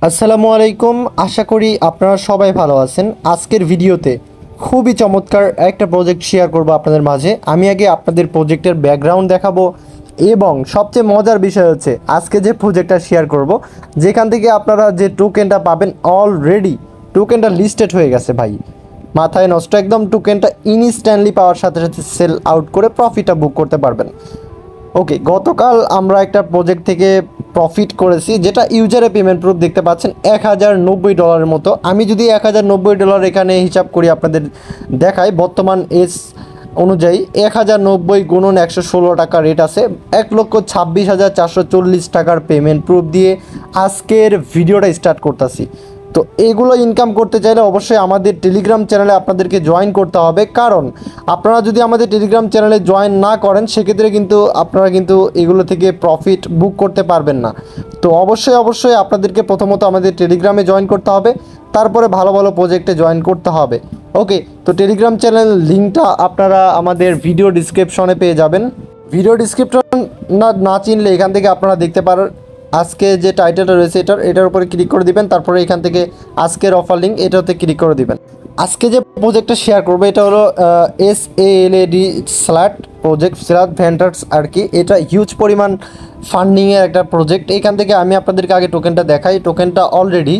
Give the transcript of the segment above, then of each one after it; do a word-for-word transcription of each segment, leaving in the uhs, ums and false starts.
আসসালামু আলাইকুম, আশা করি আপনারা সবাই ভালো আছেন। আজকের ভিডিওতে খুবই চমৎকার একটা প্রজেক্ট শেয়ার করব আপনাদের মাঝে। আমি আগে আপনাদের প্রজেক্টের ব্যাকগ্রাউন্ড দেখাবো এবং সবচেয়ে মজার বিষয় হচ্ছে আজকে যে প্রজেক্টটা শেয়ার করব, যেখান থেকে আপনারা যে টোকেনটা পাবেন অলরেডি টোকেনটা লিস্টেড হয়ে গেছে ভাই, মাথায় নষ্ট একদম। টোকেনটা ইনস্ট্যান্টলি পাওয়ার সাথে সাথে সেল আউট করে প্রফিটটা বুক করতে পারবেন। ওকে, গতকাল আমরা একটা প্রজেক্ট থেকে প্রফিট করেছি, যেটা ইউজারে পেমেন্ট প্রুফ দেখতে পাচ্ছেন এক হাজার নব্বই ডলারের মতো। আমি যদি এক হাজার নব্বই ডলার এখানে হিসাব করি আপনাদের দেখাই, বর্তমান এস অনুযায়ী এক হাজার নব্বই গুণন একশো ষোলো টাকা রেট আছে। এক লক্ষ ছাব্বিশ হাজার চারশো চল্লিশ টাকার পেমেন্ট প্রুফ দিয়ে আজকের ভিডিওটা স্টার্ট করতেছি। তো এগুলো ইনকাম করতে চাইলে অবশ্যই আমাদের টেলিগ্রাম চ্যানেলে আপনাদেরকে জয়েন করতে হবে, কারণ আপনারা যদি আমাদের টেলিগ্রাম চ্যানেলে জয়েন না করেন সেক্ষেত্রে কিন্তু আপনারা কিন্তু এগুলো থেকে প্রফিট বুক করতে পারবেন না। তো অবশ্যই অবশ্যই আপনাদেরকে প্রথমত আমাদের টেলিগ্রামে জয়েন করতে হবে, তারপরে ভালো ভালো প্রজেক্টে জয়েন করতে হবে। ওকে, তো টেলিগ্রাম চ্যানেল লিঙ্কটা আপনারা আমাদের ভিডিও ডিসক্রিপশনে পেয়ে যাবেন। ভিডিও ডিসক্রিপশন না না চিনলে এখান থেকে আপনারা দেখতে পারেন আজকে যে টাইটেলটা রয়েছে এটার এটার উপরে ক্লিক করে দিবেন, তারপরে এখান থেকে আজকের অফার লিঙ্ক এটাতে ক্লিক করে দিবেন। আজকে যে প্রজেক্টটা শেয়ার করবো এটা হলো S A L A D slat project slat ventures আর কি। এটা হিউজ পরিমাণ ফান্ডিংয়ের একটা প্রজেক্ট। এখান থেকে আমি আপনাদেরকে আগে টোকেনটা দেখাই। টোকেনটা অলরেডি,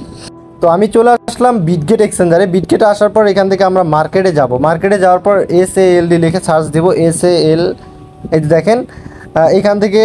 তো আমি চলে আসলাম বিটগেট এক্সচেঞ্জারে। বিটগেটে আসার পর এখান থেকে আমরা মার্কেটে যাব। মার্কেটে যাওয়ার পর এস এ এল ডি লিখে সার্চ দেবো। এস এ এল এই দেখেন এখান থেকে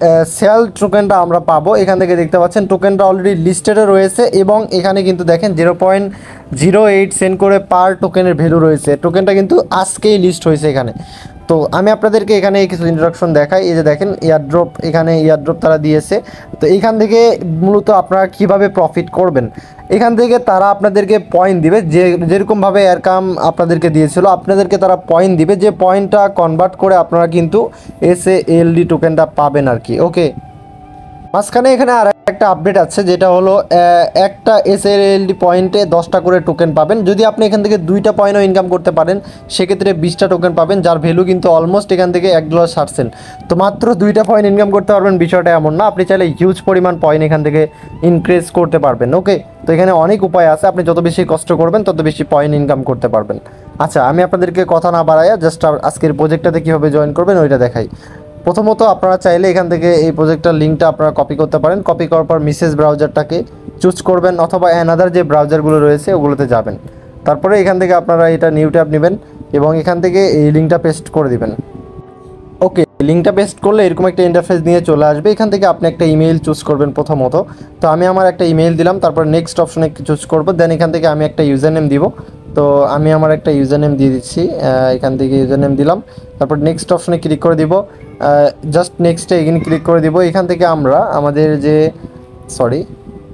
সেল টোকেনটা আমরা পাবো। এখান থেকে দেখতে পাচ্ছেন টোকেনটা অলরেডি লিস্টেডে রয়েছে এবং এখানে কিন্তু দেখেন zero point zero eight cent করে পার টোকেনের ভ্যালু রয়েছে। টোকেনটা কিন্তু আজকেই লিস্ট হয়েছে এখানে। তো আমি আপনাদেরকে এখানে কিছু ইন্ট্রোডাকশন দেখাই। এই যে দেখেন এয়ারড্রপ, এখানে এয়ারড্রপ তারা দিয়েছে। তো এইখান থেকে মূলত আপনারা কিভাবে প্রফিট করবেন, এখান থেকে তারা আপনাদেরকে পয়েন্ট দিবে, যে যেরকমভাবে আরকাম আপনাদেরকে দিয়েছিল আপনাদেরকে তারা পয়েন্ট দিবে, যে পয়েন্টটা কনভার্ট করে আপনারা কিন্তু এস এ এল ডি টোকেনটা পাবেন আর কি। ওকে, মাঝখানে এখানে আর একটা আপডেট আছে, যেটা হলো একটা এস এল এল ডি পয়েন্টে দশটা করে টোকেন পাবেন। যদি আপনি এখান থেকে দুইটা পয়েন্টও ইনকাম করতে পারেন সেক্ষেত্রে বিশটা টোকেন পাবেন, যার ভ্যালু কিন্তু অলমোস্ট এখান থেকে এক ডলার ষাট সেন্ট। তো মাত্র দুইটা পয়েন্ট ইনকাম করতে পারবেন, বিষয়টা এমন না। আপনি চাইলে হিউজ পরিমাণ পয়েন্ট এখান থেকে ইনক্রিজ করতে পারবেন। ওকে, তো এখানে অনেক উপায় আছে, আপনি যত বেশি কষ্ট করবেন তত বেশি পয়েন্ট ইনকাম করতে পারবেন। আচ্ছা, আমি আপনাদেরকে কথা না বাড়াইয়া জাস্ট আজকের প্রজেক্টটাতে কীভাবে জয়েন করবেন ওইটা দেখাই। প্রথমত আপনারা চাইলে এখান থেকে এই প্রজেক্টটার লিঙ্কটা আপনারা কপি করতে পারেন। কপি করার পর মেসেজ ব্রাউজারটাকে চুজ করবেন অথবা অ্যানাদার যে ব্রাউজারগুলো রয়েছে ওগুলোতে যাবেন। তারপরে এখান থেকে আপনারা এটা নিউ ট্যাব নেবেন এবং এখান থেকে এই লিঙ্কটা পেস্ট করে দিবেন। ওকে, লিঙ্কটা পেস্ট করলে এরকম একটা ইন্টারফেস নিয়ে চলে আসবে। এখান থেকে আপনি একটা ইমেইল চুজ করবেন প্রথমত। তো আমি আমার একটা ইমেইল দিলাম, তারপর নেক্সট অপশনে চুজ করব, দেন এখান থেকে আমি একটা ইউজার নেম দিব। তো আমি আমার একটা ইউজার নেম দিয়ে দিচ্ছি, এখান থেকে ইউজার নেম দিলাম, তারপর নেক্সট অপশনে ক্লিক করে দিব। জাস্ট নেক্সটে এগিন ক্লিক করে দিব। এখান থেকে আমরা আমাদের যে সরি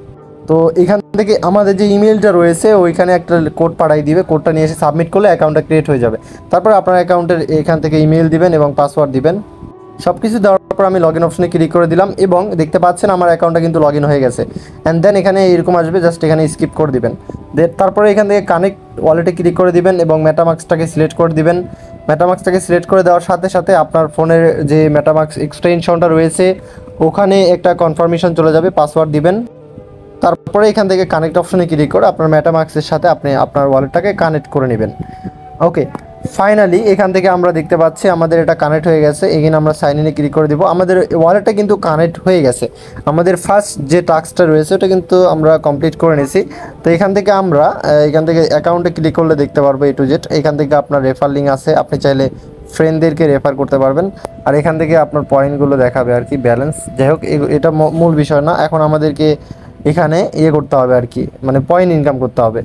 তো এখান থেকে আমাদের যে ইমেলটা রয়েছে ওইখানে একটা কোড পাঠাই দিবে। কোডটা নিয়ে এসে সাবমিট করলে অ্যাকাউন্টটা ক্রিয়েট হয়ে যাবে। তারপর আপনার অ্যাকাউন্টের এখান থেকে ইমেল দিবেন এবং পাসওয়ার্ড দিবেন। সব কিছু দেওয়ার পর আমি লগ ইন অপশনে ক্লিক করে দিলাম এবং দেখতে পাচ্ছেন আমার অ্যাকাউন্টটা কিন্তু লগ ইন হয়ে গেছে। অ্যান্ড দেন এখানে এরকম আসবে, জাস্ট এখানে স্কিপ করে দিবেন। দেন তারপরে এখান থেকে কানেক্ট ওয়ালেটে ক্লিক করে দিবেন এবং মেটামাস্কটাকে সিলেক্ট করে দিবেন। মেটামাস্কটাকে সিলেক্ট করে দেওয়ার সাথে সাথে আপনার ফোনের যে মেটামাস্ক এক্সটেনশনটা রয়েছে ওখানে একটা কনফার্মেশন চলে যাবে, পাসওয়ার্ড দিবেন। তারপরে এখান থেকে কানেক্ট অপশনে ক্লিক করে আপনার মেটামাস্কের সাথে আপনি আপনার ওয়ালেটটাকে কানেক্ট করে নেবেন। ওকে, ফাইনালি এখান থেকে আমরা দেখতে পাচ্ছি আমাদের এটা কানেক্ট হয়ে গেছে। এগেন আমরা সাইন ইনে ক্লিক করে দিব। আমাদের ওয়ালেটটা কিন্তু কানেক্ট হয়ে গেছে। আমাদের ফার্স্ট যে টাস্কটা রয়েছে ওটা কিন্তু আমরা কমপ্লিট করে নিয়েছি। তো এখান থেকে আমরা এখান থেকে অ্যাকাউন্টে ক্লিক করলে দেখতে পারবো এ টু জেড। এখান থেকে আপনার রেফার লিঙ্ক আছে, আপনি চাইলে ফ্রেন্ডদেরকে রেফার করতে পারবেন। আর এখান থেকে আপনার পয়েন্টগুলো দেখাবে আর কি, ব্যালেন্স। যাই হোক, এটা মূল বিষয় না। এখন আমাদেরকে এখানে ইয়ে করতে হবে আর কি, মানে পয়েন্ট ইনকাম করতে হবে।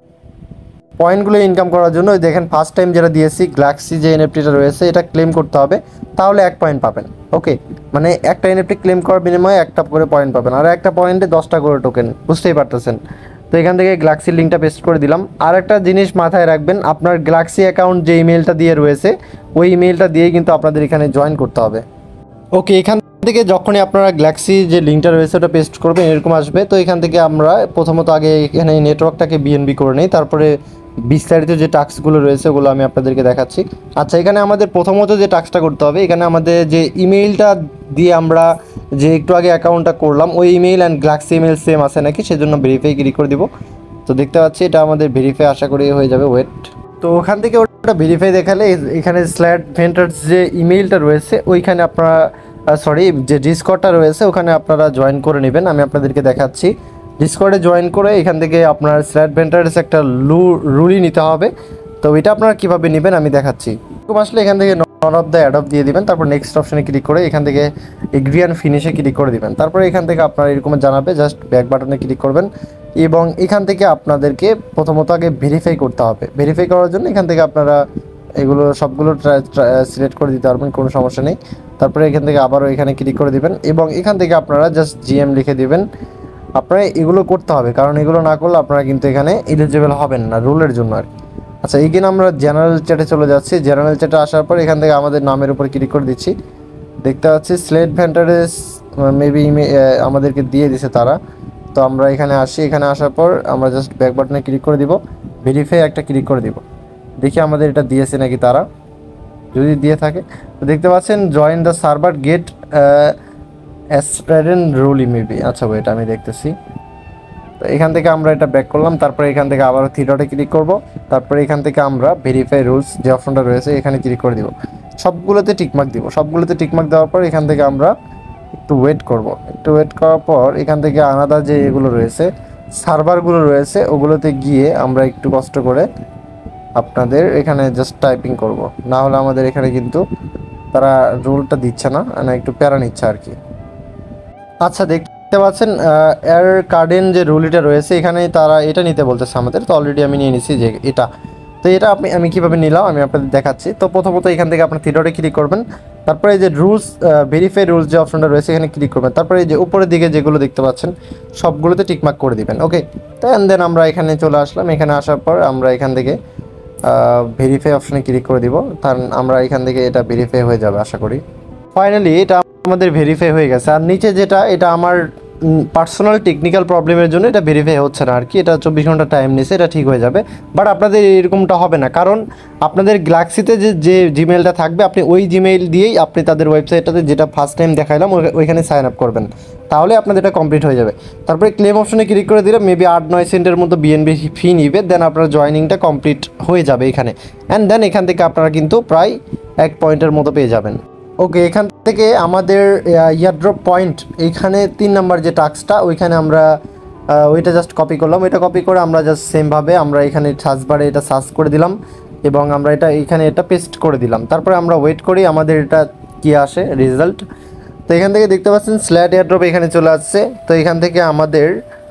পয়েন্টগুলো ইনকাম করার জন্য দেখেন ফার্স্ট টাইম যেটা দিয়েছি গ্যালাক্সি যে এনএফটিটা রয়েছে এটা ক্লেম করতে হবে, তাহলে এক পয়েন্ট পাবেন। ওকে, মানে একটা এনএফটি ক্লেম করার বিনিময়ে একটা করে পয়েন্ট পাবেন, আর একটা পয়েন্টে দশটা করে টোকেন, বুঝতেই পারতেছেন। তো এখান থেকে গ্যালাক্সির লিঙ্কটা পেস্ট করে দিলাম। আর একটা জিনিস মাথায় রাখবেন, আপনার গ্যালাক্সি অ্যাকাউন্ট যে ইমেলটা দিয়ে রয়েছে ওই ইমেলটা দিয়েই কিন্তু আপনাদের এখানে জয়েন করতে হবে। ওকে, এখান থেকে যখনই আপনারা গ্যালাক্সি যে লিঙ্কটা রয়েছে ওটা পেস্ট করবেন এরকম আসবে। তো এখান থেকে আমরা প্রথমত আগে এখানে নেটওয়ার্কটাকে বিএনবি করে নিই, তারপরে বিস্তারিত যে টাস্কগুলো রয়েছে ওগুলো আমি আপনাদেরকে দেখাচ্ছি। আচ্ছা, এখানে আমাদের প্রথমত যে টাস্কটা করতে হবে, এখানে আমাদের যে ইমেইলটা দিয়ে আমরা যে একটু আগে অ্যাকাউন্টটা করলাম ওই email and galaxy email same আছে নাকি সেজন্য ভেরিফাই ক্লিক করে দিব। তো দেখতে পাচ্ছি এটা আমাদের ভেরিফাই আশা করি হয়ে যাবে। ওয়েট, তো ওখান থেকে ওটা ভেরিফাই দেখালে এখানে স্ল্যাট ভেন্টার্স যে ইমেইলটা রয়েছে ওইখানে আপনারা সরি যে ডিসকর্ডটা রয়েছে ওখানে আপনারা জয়েন করে নেবেন। আমি আপনাদেরকে দেখাচ্ছি। ডিসকর্ডে জয়েন করে এখান থেকে আপনার স্ল্যাট ভেন্টার্স একটা লু রুলই নিতে হবে। তো এটা আপনারা কীভাবে নেবেন আমি দেখাচ্ছি। এরকম আসলে এখান থেকে নন অফ দ্য অ্যাডপ্ট দিয়ে দিবেন, তারপর নেক্সট অপশনে ক্লিক করে এখান থেকে এগ্রি অ্যান্ড ফিনিশে ক্লিক করে দিবেন। তারপরে এখান থেকে আপনারা এরকম জানাবে, জাস্ট ব্যাক বাটনে ক্লিক করবেন এবং এখান থেকে আপনাদেরকে প্রথমত আগে ভেরিফাই করতে হবে। ভেরিফাই করার জন্য এখান থেকে আপনারা এগুলো সবগুলো সিলেক্ট করে দিতে পারবেন, কোনো সমস্যা নেই। তারপরে এখান থেকে আবারও এখানে ক্লিক করে দিবেন এবং এখান থেকে আপনারা জাস্ট জিএম লিখে দিবেন। আপনারা এগুলো করতে হবে, কারণ এগুলো না করলে আপনারা কিন্তু এখানে এলিজিবল হবেন না রুলের জন্য আর কি। আচ্ছা, এইখানে আমরা জেনারেল চ্যাটে চলে যাচ্ছি। জেনারেল চ্যাটে আসার পর এখান থেকে আমাদের নামের উপর ক্লিক করে দিচ্ছি। দেখতে পাচ্ছি স্লেট ভেন্টারেস মেবি আমাদেরকে দিয়ে দিছে তারা। তো আমরা এখানে আসি, এখানে আসার পর আমরা জাস্ট ব্যাক বাটনে ক্লিক করে দিব, ভেরিফাই একটা ক্লিক করে দিব। দেখি আমাদের এটা দিয়েছে নাকি তারা। যদি দিয়ে থাকে তো দেখতে পাচ্ছেন জয়েন দ্য সার্ভার গেট অ্যাসপ্রেডেন রুলি মেবি। আচ্ছা ভাই, এটা আমি দেখতেছি। তো এখান থেকে আমরা এটা ব্যাক করলাম। তারপরে এখান থেকে আবারও থ্রি ডটে ক্লিক করব। তারপরে এখান থেকে আমরা ভেরিফাই রুলস যে অপশনটা রয়েছে এখানে ক্লিক করে দিব। সবগুলোতে টিকমার্ক দিব। সবগুলোতে টিকমার্ক দেওয়ার পর এখান থেকে আমরা একটু ওয়েট করব। একটু ওয়েট করার পর এখান থেকে আলাদা যে এগুলো রয়েছে সার্ভারগুলো রয়েছে ওগুলোতে গিয়ে আমরা একটু কষ্ট করে আপনাদের এখানে জাস্ট টাইপিং করব, না হলে আমাদের এখানে কিন্তু তারা রুলটা দিচ্ছে না, না একটু প্যারা নিচ্ছে আর কি। আচ্ছা, দেখতে পাচ্ছেন এয়ার কার্ডেন যে রুলটা রয়েছে এখানে তারা এটা নিতে বলতেছে আমাদের। তো অলরেডি আমি নিয়ে নিছি যে এটা। তো এটা আপনি আমি কীভাবে নিলাম আমি আপনাদের দেখাচ্ছি। তো প্রথমত এখান থেকে আপনার থ্রি ডটে ক্লিক করবেন। তারপরে এই যে রুলস ভেরিফাই রুলস যে অপশনটা রয়েছে এখানে ক্লিক করবেন। তারপরে এই যে উপরের দিকে যেগুলো দেখতে পাচ্ছেন সবগুলোতে টিকমার্ক করে দিবেন। ওকে, তো অ্যান্ড দেন আমরা এখানে চলে আসলাম। এখানে আসার পর আমরা এখান থেকে ভেরিফাই অপশনে ক্লিক করে দিব। কারণ আমরা এখান থেকে এটা ভেরিফাই হয়ে যাবে আশা করি। ফাইনালি এটা আমাদের ভেরিফাই হয়ে গেছে। আর নিচে যেটা এটা আমার পার্সোনাল টেকনিক্যাল প্রবলেমের জন্য এটা ভেরিফাই হচ্ছে না আর কি। এটা চব্বিশ ঘন্টা টাইম নিছে, এটা ঠিক হয়ে যাবে। বাট আপনাদের এরকমটা হবে না, কারণ আপনাদের গ্যালাক্সিতে যে যে জিমেইলটা থাকবে আপনি ওই জিমেইল দিয়েই আপনি তাদের ওয়েবসাইটটাতে যেটা ফার্স্ট টাইম দেখাইলাম ওইখানে সাইন আপ করবেন, তাহলে আপনাদের এটা কমপ্লিট হয়ে যাবে। তারপরে ক্লেম অপশনে ক্লিক করে দিলে মেবি আট নয় সেন্টের মতো বিএনবি ফি নিবে। দেন আপনার জয়েনিংটা কমপ্লিট হয়ে যাবে এখানে। অ্যান্ড দেন এখান থেকে আপনারা কিন্তু প্রায় এক পয়েন্টের মতো পেয়ে যাবেন। ওকে, এখান থেকে আমাদের এয়ারড্রপ পয়েন্ট এইখানে তিন নাম্বার যে টাস্কটা ওইখানে আমরা ওইটা জাস্ট কপি করলাম। ওইটা কপি করে আমরা জাস্ট সেমভাবে আমরা এখানে সার্চ বারে এটা সার্চ করে দিলাম এবং আমরা এটা এখানে এটা পেস্ট করে দিলাম। তারপরে আমরা ওয়েট করি আমাদের এটা কি আসে রেজাল্ট। তো এখান থেকে দেখতে পাচ্ছেন স্ল্যাট এয়ারড্রপ এখানে চলে আসছে। তো এখান থেকে আমাদের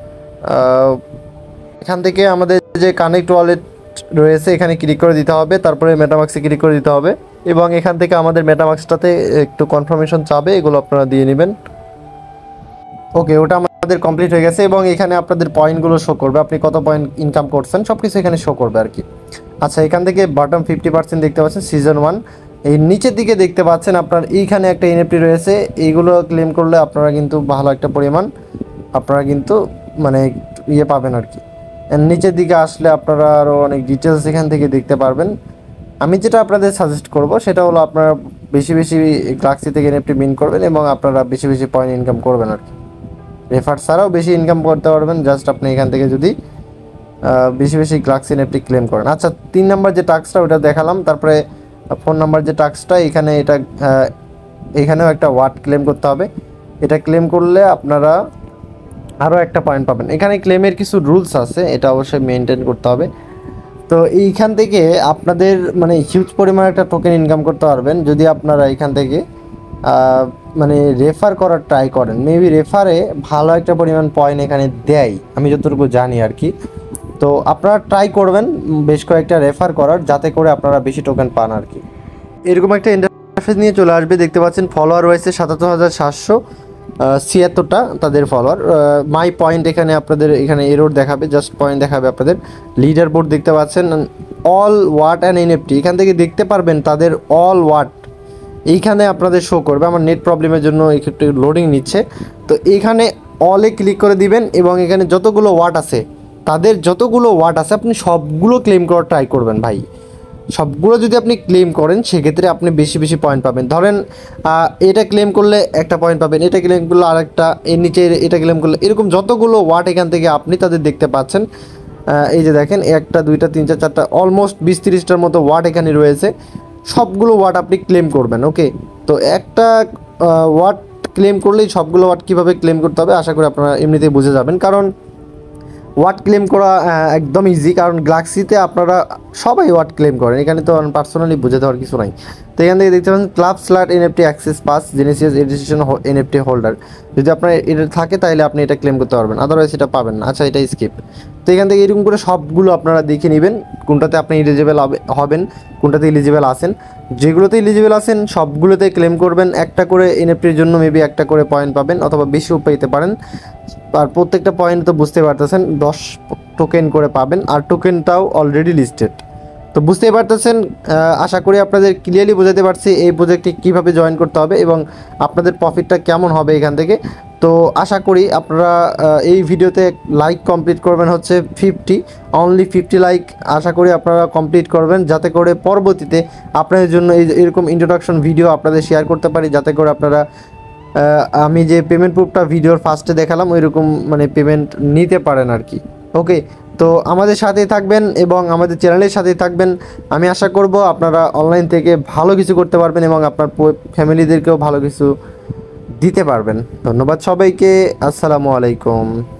এখান থেকে আমাদের যে কানেক্ট ওয়ালেট রয়েছে এখানে ক্লিক করে দিতে হবে। তারপরে মেটামাক্সে ক্লিক করে দিতে হবে এবং এখান থেকে আমাদের মেটামাক্সটাতে একটু কনফার্মেশন চাবে, এগুলো আপনারা দিয়ে নেবেন। ওকে, ওটা আমাদের কমপ্লিট হয়ে গেছে এবং এখানে আপনাদের পয়েন্টগুলো শো করবে, আপনি কত পয়েন্ট ইনকাম করছেন সব কিছু এখানে শো করবে আর কি। আচ্ছা, এখান থেকে বটম ফিফটি পার্সেন্ট দেখতে পাচ্ছেন সিজন ওয়ান। এই নিচের দিকে দেখতে পাচ্ছেন আপনার এইখানে একটা এনএফটি রয়েছে, এইগুলো ক্লেম করলে আপনারা কিন্তু ভালো একটা পরিমাণ আপনারা কিন্তু মানে ইয়ে পাবেন আর কি। নিচের দিকে আসলে আপনারা আরও অনেক ডিটেলস এখান থেকে দেখতে পারবেন। আমি যেটা আপনাদের সাজেস্ট করব সেটা হলো আপনারা বেশি বেশি গ্যালাক্সি থেকে এনএফটি মিন করবেন এবং আপনারা বেশি বেশি পয়েন্ট ইনকাম করবেন আর কি। রেফার ছাড়াও বেশি ইনকাম করতে পারবেন জাস্ট আপনি এখান থেকে যদি বেশি বেশি গ্যালাক্সি এনএফটি ক্লেম করেন। আচ্ছা, তিন নাম্বার যে টাস্কটা ওটা দেখালাম। তারপরে ফোন নাম্বার যে টাস্কটা এখানে এটা এখানেও একটা ওয়ার্ড ক্লেম করতে হবে। এটা ক্লেম করলে আপনারা আরও একটা পয়েন্ট পাবেন। এখানে ক্লেমের কিছু রুলস আছে, এটা অবশ্যই মেনটেন করতে হবে। তো এইখান থেকে আপনাদের মানে হিউজ পরিমাণ একটা টোকেন ইনকাম করতে পারবেন যদি আপনারা এখান থেকে মানে রেফার করার ট্রাই করেন। মেবি রেফারে ভালো একটা পরিমাণ পয়েন্ট এখানে দেয় আমি যতটুকু জানি আর কি। তো আপনারা ট্রাই করবেন বেশ কয়েকটা রেফার করার, যাতে করে আপনারা বেশি টোকেন পান আর কি। এরকম একটা ইন্টারফেস নিয়ে চলে আসবে। দেখতে পাচ্ছেন ফলোয়ার রয়েছে সাতাত্তর হাজার সাতশো ছিয়াত্তরটা তাদের ফলোয়ার। মাই পয়েন্ট এখানে আপনাদের এখানে এরোর দেখাবে, জাস্ট পয়েন্ট দেখাবে আপনাদের। লিডার বোর্ড দেখতে পাচ্ছেন অল ওয়াট অ্যান্ড এনএফটি, এখান থেকে দেখতে পারবেন তাদের অল ওয়াট এইখানে আপনাদের শো করবে। আমার নেট প্রবলেমের জন্য একটু লোডিং নিচ্ছে। তো এইখানে অলে ক্লিক করে দিবেন এবং এখানে যতগুলো ওয়াট আছে তাদের যতগুলো ওয়াট আছে আপনি সবগুলো ক্লেম করার ট্রাই করবেন ভাই। সবগুলো যদি আপনি ক্লেম করেন সেক্ষেত্রে আপনি বেশি বেশি পয়েন্ট পাবেন। ধরেন এটা ক্লেম করলে একটা পয়েন্ট পাবেন, এটা ক্লেম করলে আরেকটা, এর নিচে এটা ক্লেম করলে, এরকম যতগুলো ওয়াট এখান থেকে আপনি তাদের দেখতে পাচ্ছেন। এই যে দেখেন একটা দুইটা তিনটা চারটা অলমোস্ট বিশ তিরিশটার মতো ওয়াট এখানে রয়েছে। সবগুলো ওয়াট আপনি ক্লেম করবেন। ওকে, তো একটা ওয়াট ক্লেম করলেই সবগুলো ওয়াট কীভাবে ক্লেম করতে হবে আশা করি আপনারা এমনিতেই বুঝে যাবেন। কারণ ওয়াট ক্লেম করা একদম ইজি, কারণ গ্যালাক্সিতে আপনারা সবাই ওয়াট ক্লেম করেন, এখানে তো পার্সোনালি বুঝে দেওয়ার কিছু নাই। তো এখান থেকে দেখতে পাচ্ছেন club slat NFT access pass genesis edition NFT holder, যদি আপনার এটা থাকে তাহলে আপনি এটা ক্লেম করতে পারবেন, আদারওয়াইজ এটা পাবেন না। আচ্ছা, এটা স্কিপ। তো এখান থেকে এরকম করে সবগুলো আপনারা দেখে নেবেন কোনটাতে আপনি এলিজিবল হবেন, কোনটাতে এলিজিবল আছেন। যেগুলোতে এলিজিবল আছেন সবগুলোতে ক্লেম করবেন। একটা করে এনএফটির জন্য মেবি একটা করে পয়েন্ট পাবেন অথবা বেশিও পেতে পারেন। আর প্রত্যেকটা পয়েন্ট তো বুঝতে পারতেছেন দশ টোকেন করে পাবেন, আর টোকেনটাও অলরেডি লিস্টেড। তো বুঝতেই পারতেছেন, আশা করি আপনাদের ক্লিয়ারলি বোঝাতে পারছি এই প্রজেক্টে কীভাবে জয়েন করতে হবে এবং আপনাদের প্রফিটটা কেমন হবে এখান থেকে। তো আশা করি আপনারা এই ভিডিওতে লাইক কমপ্লিট করবেন হচ্ছে ফিফটি, অনলি ফিফটি লাইক আশা করি আপনারা কমপ্লিট করবেন, যাতে করে পরবর্তীতে আপনাদের জন্য এই এরকম ইন্ট্রোডাকশন ভিডিও আপনাদের শেয়ার করতে পারি, যাতে করে আপনারা আমি যে পেমেন্ট প্রুফটা ভিডিওর ফার্স্টে দেখালাম ওই রকম মানে পেমেন্ট নিতে পারেন আর কি। ওকে, তো আমাদের সাথেই থাকবেন এবং আমাদের চ্যানেলের সাথেই থাকবেন। আমি আশা করব আপনারা অনলাইন থেকে ভালো কিছু করতে পারবেন এবং আপনার ফ্যামিলিদেরকেও ভালো কিছু দিতে পারবেন। ধন্যবাদ সবাইকে, আসসালামু আলাইকুম।